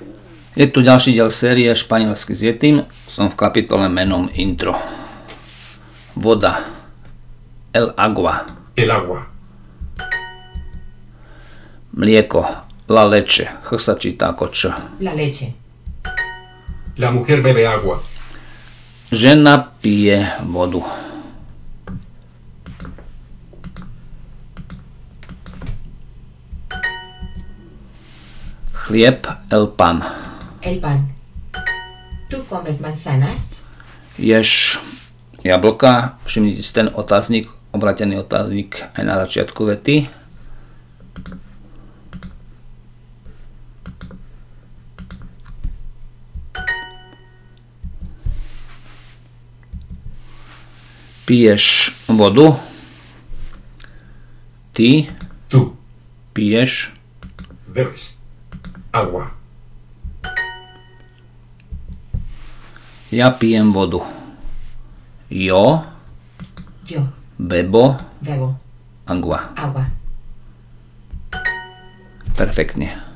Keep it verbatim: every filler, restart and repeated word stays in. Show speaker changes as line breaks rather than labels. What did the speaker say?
Je tu ďalší diel série Španielsky s Yetim. Som v kapitole menom Intro. Voda. El agua.
El agua.
Mlieko. La leche. H sa číta ako Č.
La leche.
La mujer bebe agua.
Žena pije vodu. Chlieb. El pan.
El pan. ¿Tú comes manzanas?
Ješ jablka. Všimnite si ten otáznik, obratený otáznik aj na začiatku vety. Piješ vodu. Ty
Tú
piješ
bebes agua.
Ja pijem vodu. Yo
Yo
bebo
bebo
agua.
agua.
Perfektne.